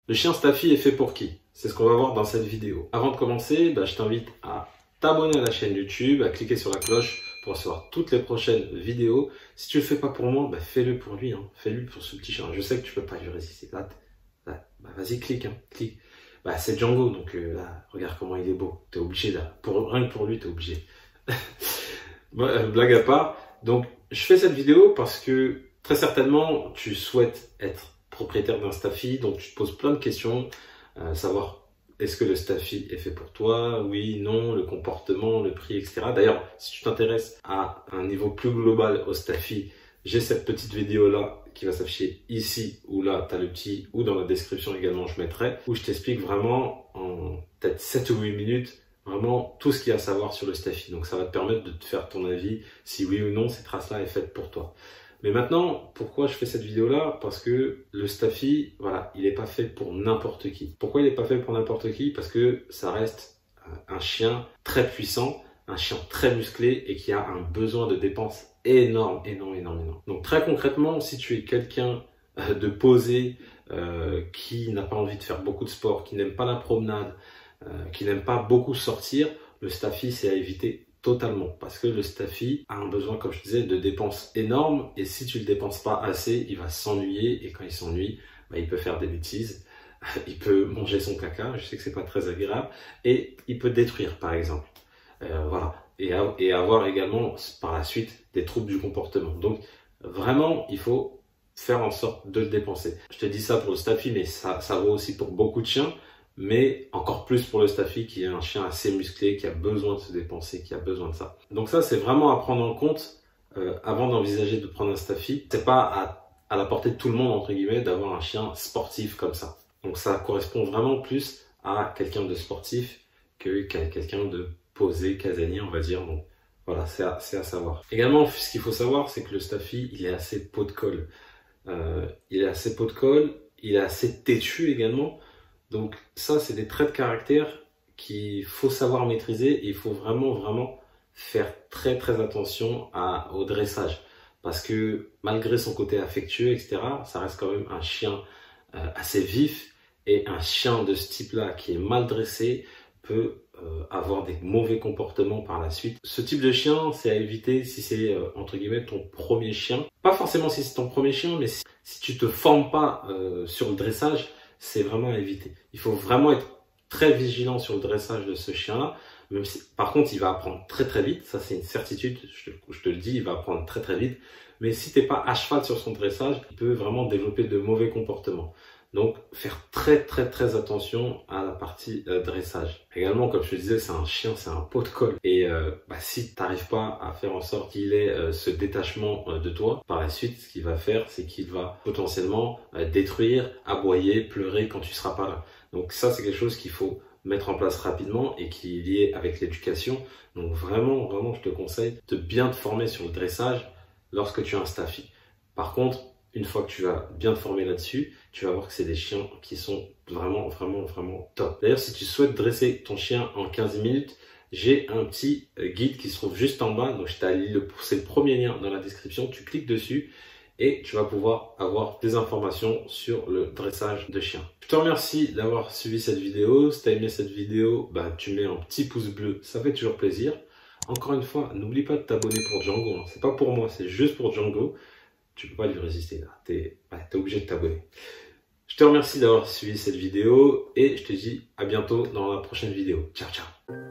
Le chien Staffy est fait pour qui? C'est ce qu'on va voir dans cette vidéo. Avant de commencer, je t'invite à t'abonner à la chaîne YouTube, à cliquer sur la cloche pour recevoir toutes les prochaines vidéos. Si tu le fais pas pour moi, fais-le pour lui, fais-le pour ce petit chien. Je sais que tu peux pas lui résister. Vas-y, clique, clique. C'est Django, donc là, regarde comment il est beau. T'es obligé là, rien que pour lui, t'es obligé. Blague à part. Donc, je fais cette vidéo parce que très certainement, tu souhaites être propriétaire d'un Staffy, donc tu te poses plein de questions, savoir est-ce que le Staffy est fait pour toi, oui, non, le comportement, le prix, etc. D'ailleurs, si tu t'intéresses à un niveau plus global au Staffy, j'ai cette petite vidéo là qui va s'afficher ici ou là, tu as le petit, ou dans la description également je mettrai, où je t'explique vraiment en peut-être 7 ou 8 minutes vraiment tout ce qu'il y a à savoir sur le Staffy. Donc ça va te permettre de te faire ton avis si oui ou non cette race là est faite pour toi. Mais maintenant, pourquoi je fais cette vidéo-là? Parce que le Staffy, voilà, il n'est pas fait pour n'importe qui. Pourquoi il n'est pas fait pour n'importe qui? Parce que ça reste un chien très puissant, un chien très musclé et qui a un besoin de dépenses énorme. Donc très concrètement, si tu es quelqu'un de posé, qui n'a pas envie de faire beaucoup de sport, qui n'aime pas la promenade, qui n'aime pas beaucoup sortir, le Staffy, c'est à éviter totalement, parce que le Staffy a un besoin, comme je disais, de dépenses énormes, et si tu le dépenses pas assez, il va s'ennuyer, et quand il s'ennuie, il peut faire des bêtises, il peut manger son caca, je sais que c'est pas très agréable, et il peut détruire, par exemple. Voilà, et avoir également, par la suite, des troubles du comportement. Donc, vraiment, il faut faire en sorte de le dépenser. Je te dis ça pour le Staffy, mais ça vaut aussi pour beaucoup de chiens, mais encore plus pour le Staffy qui est un chien assez musclé, qui a besoin de se dépenser, qui a besoin de ça. Donc ça, c'est vraiment à prendre en compte avant d'envisager de prendre un Staffy. C'est pas à la portée de tout le monde, entre guillemets, d'avoir un chien sportif comme ça. Donc ça correspond vraiment plus à quelqu'un de sportif qu'à quelqu'un de posé, casanier, on va dire. Donc voilà, c'est à savoir. Également, ce qu'il faut savoir, c'est que le Staffy, il est assez pot de colle. Il est assez pot de colle, il est assez têtu également. Donc ça, c'est des traits de caractère qu'il faut savoir maîtriser et il faut vraiment faire très attention au dressage. Parce que malgré son côté affectueux, etc., ça reste quand même un chien assez vif, et un chien de ce type-là qui est mal dressé peut avoir des mauvais comportements par la suite. Ce type de chien, c'est à éviter si c'est entre guillemets ton premier chien. Pas forcément si c'est ton premier chien, mais si tu te formes pas sur le dressage, c'est vraiment à éviter. Il faut vraiment être très vigilant sur le dressage de ce chien-là. Même si, par contre, il va apprendre très vite. Ça, c'est une certitude. Je te le dis, il va apprendre très vite. Mais si t'es pas à cheval sur son dressage, il peut vraiment développer de mauvais comportements. Donc, faire très attention à la partie dressage. Également, comme je te disais, c'est un chien, c'est un pot de colle. Et si tu n'arrives pas à faire en sorte qu'il ait ce détachement de toi, par la suite, ce qu'il va faire, c'est qu'il va potentiellement détruire, aboyer, pleurer quand tu seras pas là. Donc ça, c'est quelque chose qu'il faut mettre en place rapidement et qui est lié avec l'éducation. Donc vraiment, je te conseille de bien te former sur le dressage lorsque tu as un Staffy. Par contre, une fois que tu vas bien te former là-dessus, tu vas voir que c'est des chiens qui sont vraiment top. D'ailleurs, si tu souhaites dresser ton chien en 15 minutes, j'ai un petit guide qui se trouve juste en bas. Donc, c'est le premier lien dans la description. Tu cliques dessus et tu vas pouvoir avoir des informations sur le dressage de chiens. Je te remercie d'avoir suivi cette vidéo. Si tu as aimé cette vidéo, tu mets un petit pouce bleu. Ça fait toujours plaisir. Encore une fois, n'oublie pas de t'abonner pour Django. C'est pas pour moi, c'est juste pour Django. Tu peux pas lui résister là, t'es obligé de t'abonner. Je te remercie d'avoir suivi cette vidéo et je te dis à bientôt dans la prochaine vidéo. Ciao.